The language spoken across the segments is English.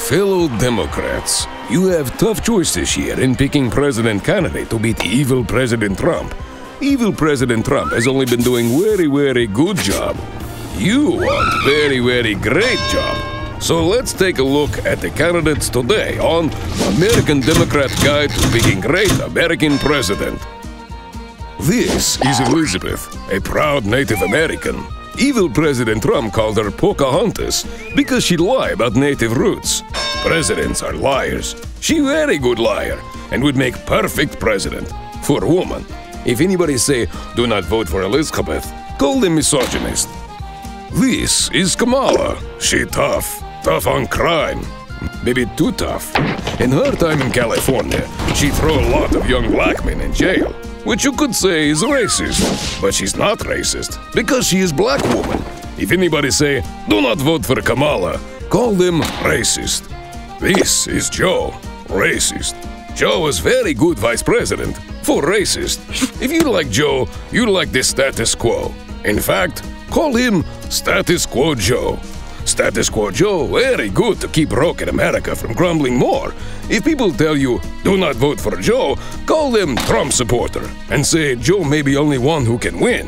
Fellow Democrats, you have tough choice this year in picking president candidate to beat evil President Trump. Evil President Trump has only been doing very good job. You want very great job. So let's take a look at the candidates today on American Democrat Guide to Picking Great American President. This is Elizabeth, a proud Native American. Evil President Trump called her Pocahontas because she lied about native roots. Presidents are liars. She very good liar and would make perfect president. For a woman. If anybody say, do not vote for Elizabeth, call them misogynist. This is Kamala. She tough on crime. Maybe too tough. In her time in California, she throw a lot of young black men in jail, which you could say is racist. But she's not racist, because she is black woman. If anybody say, do not vote for Kamala, call them racist. This is Joe, racist. Joe was very good vice president, for racist. If you like Joe, you like the status quo. In fact, call him Status Quo Joe. Status Quo Joe very good to keep broken America from crumbling more. If people tell you, do not vote for Joe, call them Trump supporter and say Joe may be only one who can win.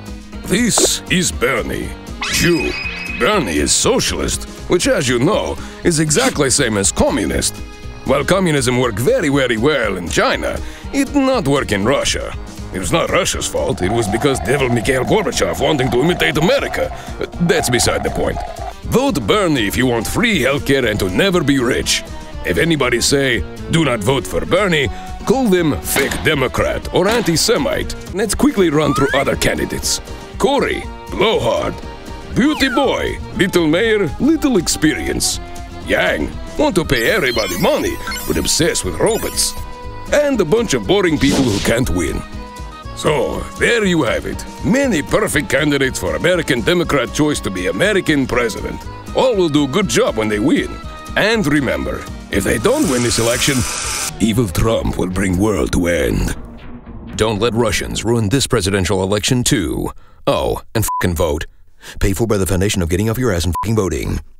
This is Bernie, Jew. Bernie is socialist, which as you know, is exactly same as communist. While communism worked very well in China, it did not work in Russia. It was not Russia's fault, it was because devil Mikhail Gorbachev wanting to imitate America. That's beside the point. Vote Bernie if you want free healthcare and to never be rich. If anybody say, do not vote for Bernie, call them fake Democrat or anti-Semite. Let's quickly run through other candidates. Cory, blowhard. Beauty boy, little mayor, little experience. Yang, want to pay everybody money, but obsessed with robots. And a bunch of boring people who can't win. So, there you have it. Many perfect candidates for American Democrat choice to be American president. All will do a good job when they win. And remember, if they don't win this election, evil Trump will bring world to end. Don't let Russians ruin this presidential election too. Oh, and f***ing vote. Paid for by the foundation of getting off your ass and f***ing voting.